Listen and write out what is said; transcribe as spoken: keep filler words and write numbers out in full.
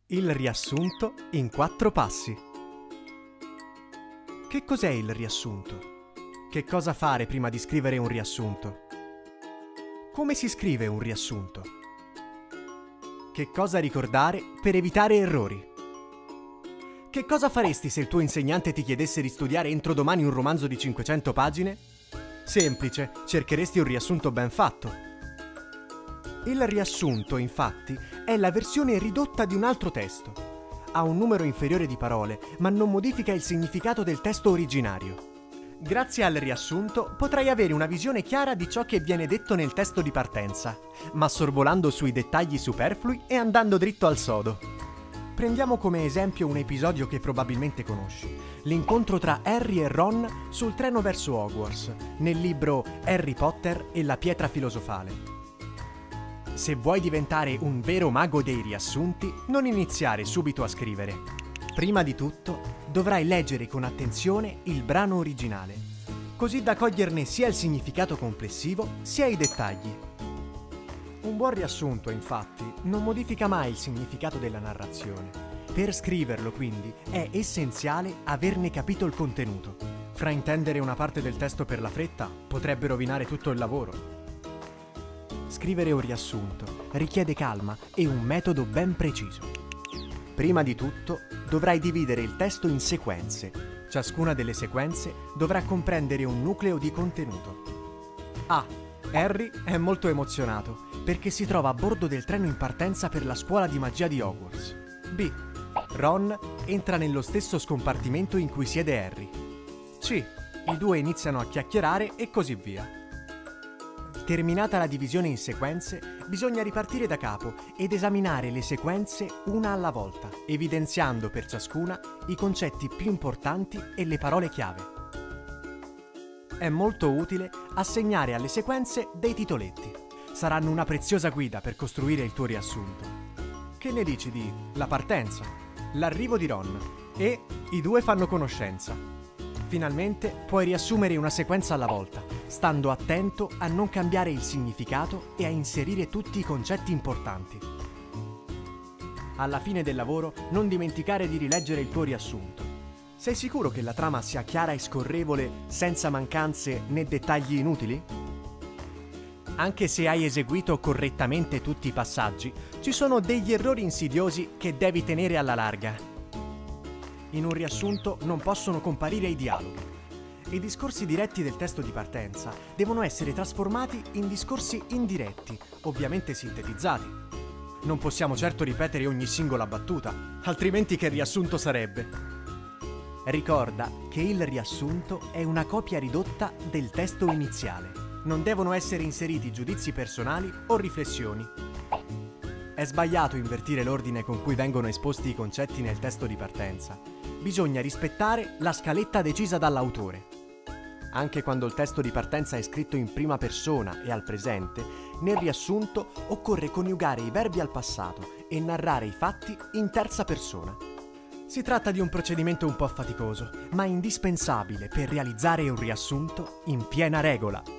Il riassunto in quattro passi. Che cos'è il riassunto? Che cosa fare prima di scrivere un riassunto? Come si scrive un riassunto? Che cosa ricordare per evitare errori? Che cosa faresti se il tuo insegnante ti chiedesse di studiare entro domani un romanzo di cinquecento pagine? Semplice, cercheresti un riassunto ben fatto. Il riassunto, infatti, è la versione ridotta di un altro testo. Ha un numero inferiore di parole, ma non modifica il significato del testo originario. Grazie al riassunto potrai avere una visione chiara di ciò che viene detto nel testo di partenza, ma sorvolando sui dettagli superflui e andando dritto al sodo. Prendiamo come esempio un episodio che probabilmente conosci: l'incontro tra Harry e Ron sul treno verso Hogwarts, nel libro Harry Potter e la pietra filosofale. Se vuoi diventare un vero mago dei riassunti, non iniziare subito a scrivere. Prima di tutto, dovrai leggere con attenzione il brano originale, così da coglierne sia il significato complessivo, sia i dettagli. Un buon riassunto, infatti, non modifica mai il significato della narrazione. Per scriverlo, quindi, è essenziale averne capito il contenuto. Fraintendere una parte del testo per la fretta potrebbe rovinare tutto il lavoro. Scrivere un riassunto richiede calma e un metodo ben preciso. Prima di tutto, dovrai dividere il testo in sequenze. Ciascuna delle sequenze dovrà comprendere un nucleo di contenuto. A. Harry è molto emozionato perché si trova a bordo del treno in partenza per la scuola di magia di Hogwarts. B. Ron entra nello stesso scompartimento in cui siede Harry. C. I due iniziano a chiacchierare e così via. Terminata la divisione in sequenze, bisogna ripartire da capo ed esaminare le sequenze una alla volta, evidenziando per ciascuna i concetti più importanti e le parole chiave. È molto utile assegnare alle sequenze dei titoletti. Saranno una preziosa guida per costruire il tuo riassunto. Che ne dici di La partenza, L'arrivo di Ron e I due fanno conoscenza? Finalmente puoi riassumere una sequenza alla volta, stando attento a non cambiare il significato e a inserire tutti i concetti importanti. Alla fine del lavoro, non dimenticare di rileggere il tuo riassunto. Sei sicuro che la trama sia chiara e scorrevole, senza mancanze né dettagli inutili? Anche se hai eseguito correttamente tutti i passaggi, ci sono degli errori insidiosi che devi tenere alla larga. In un riassunto non possono comparire i dialoghi. I discorsi diretti del testo di partenza devono essere trasformati in discorsi indiretti, ovviamente sintetizzati. Non possiamo certo ripetere ogni singola battuta, altrimenti che riassunto sarebbe? Ricorda che il riassunto è una copia ridotta del testo iniziale. Non devono essere inseriti giudizi personali o riflessioni. È sbagliato invertire l'ordine con cui vengono esposti i concetti nel testo di partenza. Bisogna rispettare la scaletta decisa dall'autore. Anche quando il testo di partenza è scritto in prima persona e al presente, nel riassunto occorre coniugare i verbi al passato e narrare i fatti in terza persona. Si tratta di un procedimento un po' faticoso, ma indispensabile per realizzare un riassunto in piena regola.